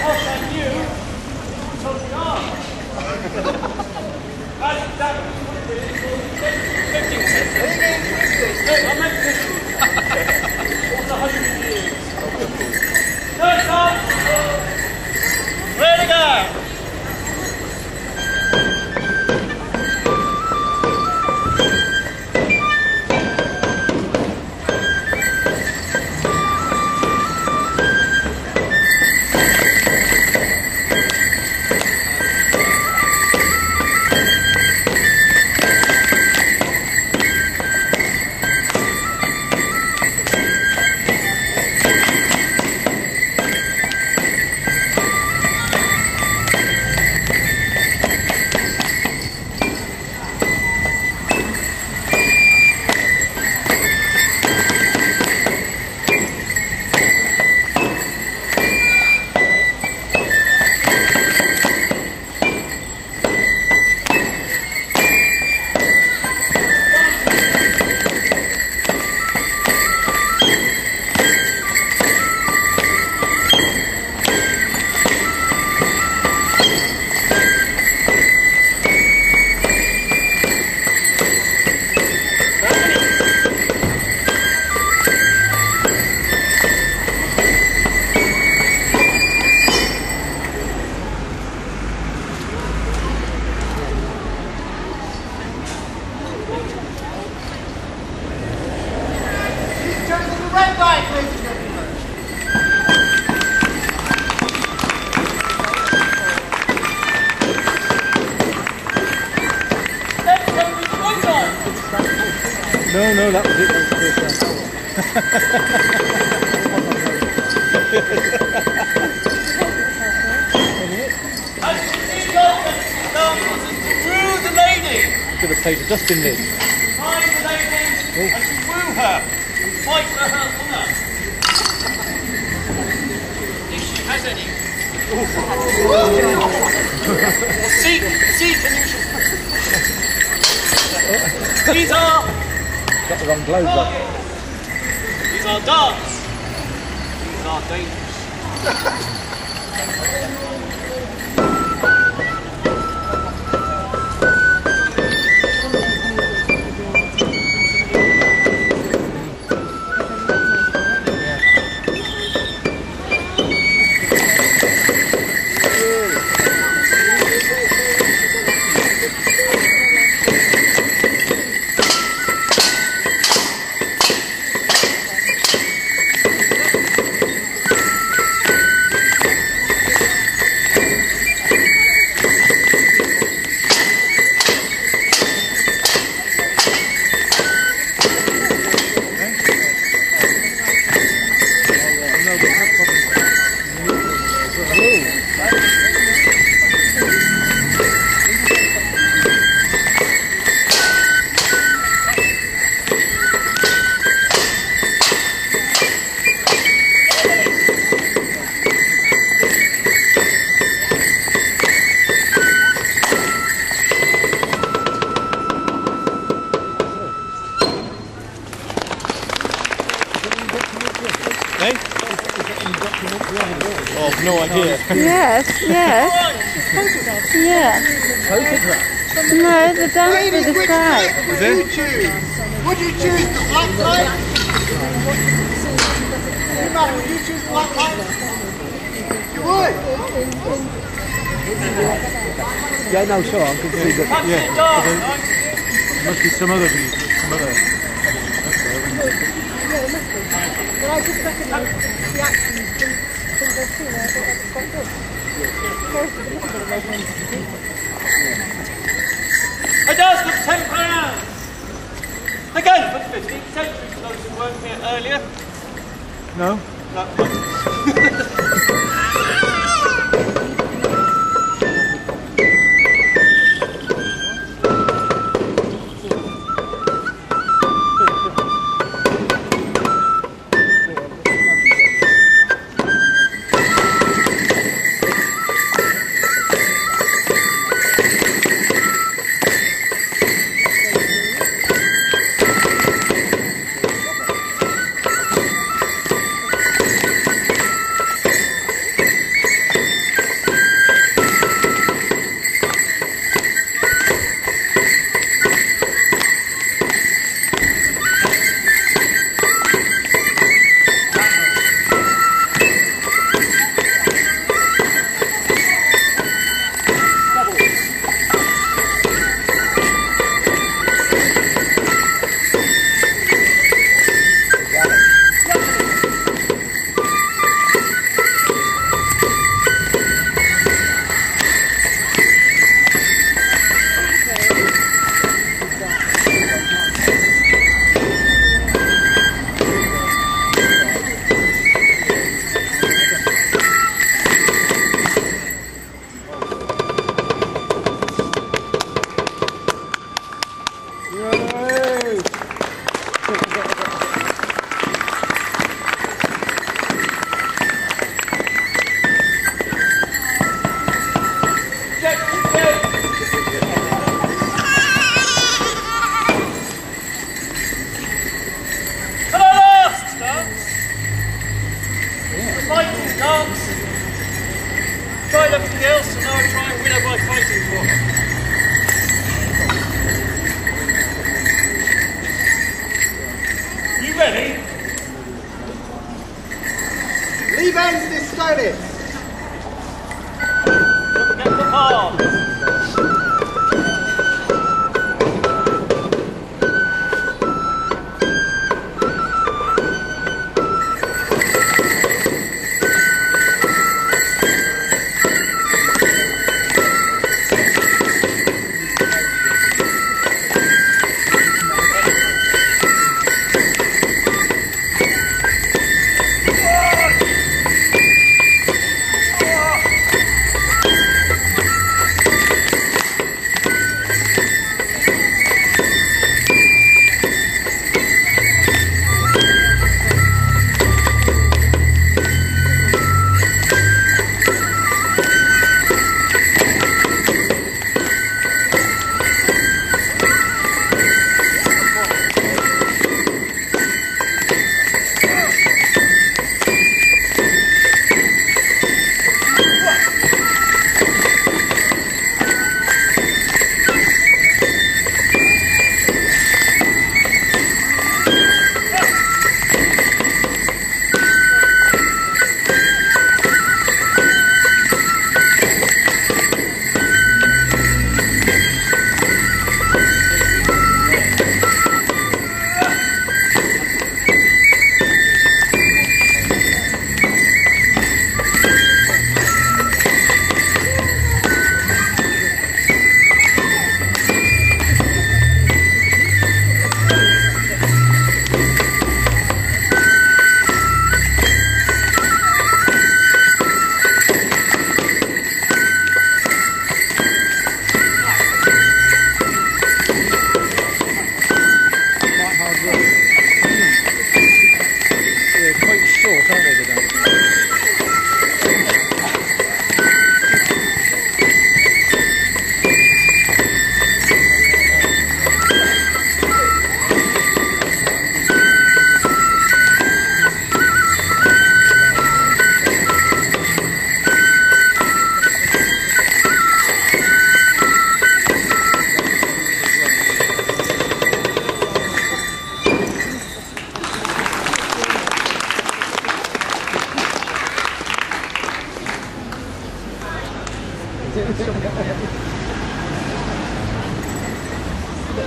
No, that was it. That was the first time. As you see, woo the lady. Could have played a dustbin lid. Find the lady and you woo her. Fight for her honour. If she has any. Or seek and you shall. These are. Got the wrong gloves up. These are darts. These are dangerous. Oh, I've no idea. Yes. Yeah. No, the dance for the sky. Would you choose? Would you choose the black light? Would you choose the black light? You would? Yeah, no, sure, I can see that. Yeah, there must be some other views. But I just recognise the action things I've seen, I thought that was quite good. Sorry for the little bit of measurement. A dance for £10. Again for the 15th century for those who weren't here earlier. No? tried everything else, and now I try and win her by fighting for her. You ready? Leave ends discarded. Don't forget the palms.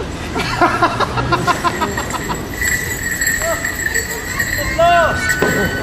At last!